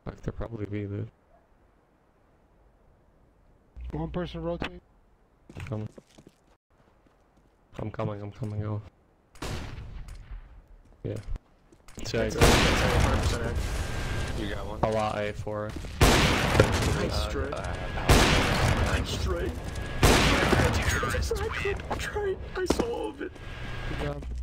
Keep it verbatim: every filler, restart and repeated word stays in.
Fuck, there probably be, dude. One person rotate. I'm coming. I'm coming, I'm coming, go. Yeah. Check. You got one. A lot A four. Nice straight. Nice straight. I tried, I saw of it. Good job.